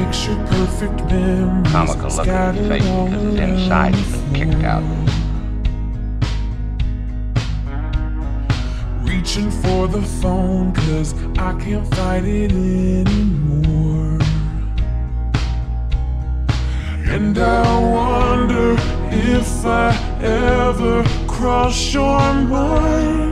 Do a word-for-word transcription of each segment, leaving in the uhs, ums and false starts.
picture perfect memories. Comical look on your face because inside you've been kicked out. Reaching for the phone cause I can't fight it anymore. And I wonder if I ever cross your mind.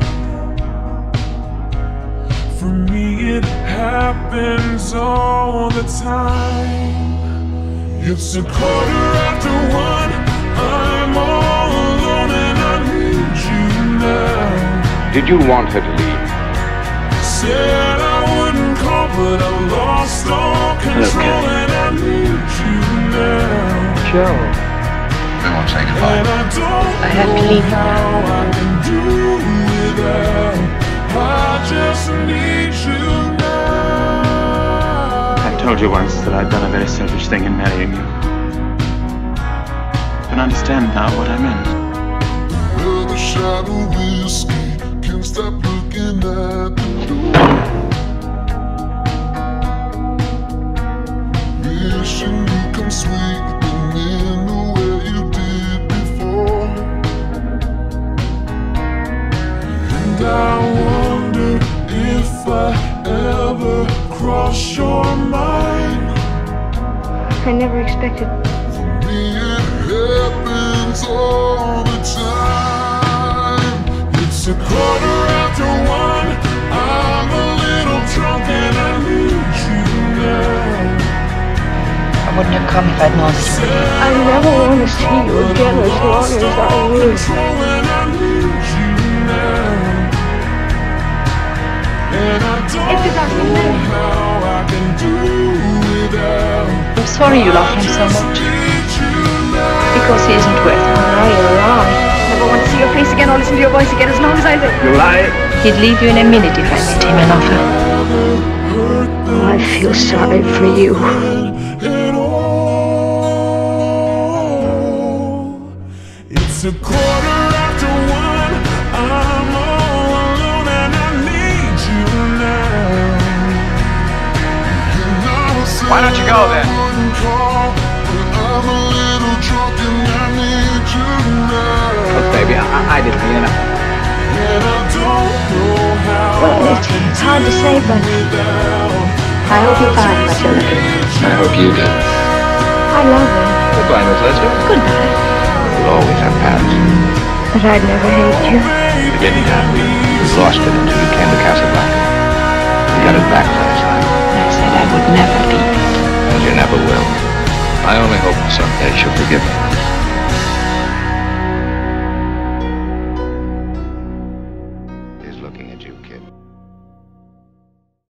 For me it happens all the time. It's a quarter after one, I'm all alone and I need you now. Did you want her to leave? Said I wouldn't call, but I lost all control and I need you now. Joe. We won't say goodbye. And I don't I have to leave know now. how I can do without. I just need you now. I told you once that I'd done a very selfish thing in marrying you. You can understand now what I meant. Well, the shadow whiskey can't stop looking at the door. Wishing you come sweeping in the way you did before. And I wonder if I ever cross your mind. I never expected. For me it happens all the time. It's a quarter after one, I'm a little drunk and I need you now. I wouldn't have come if I'd known that you were here. I never want to see you again as long as I live. If it's not how I can do without. I'm sorry you love him so much. Because he isn't worth it. Now you're wrong. Never want to see your face again or listen to your voice again as long as I live. You lie. He'd leave you in a minute if I made him an offer. Oh, I feel sorry for you. It's a quarter after one, I'm all alone and I need you now. Why don't you go then? I'm a little drunk and I need you now. Look, baby, I, I didn't mean it. And I don't know how Well, it's, it's hard to say, but I hope you find what you're looking for. I hope you do. I love him, Goodbye, Miss Leslie. Goodbye. We'll always have paths. But I'd never hate you. We didn't have you. You lost it until you came to Casablanca. You got it back last night. I said I would never leave it. And you never will. I only hope someday she'll forgive me. He's looking at you, kid.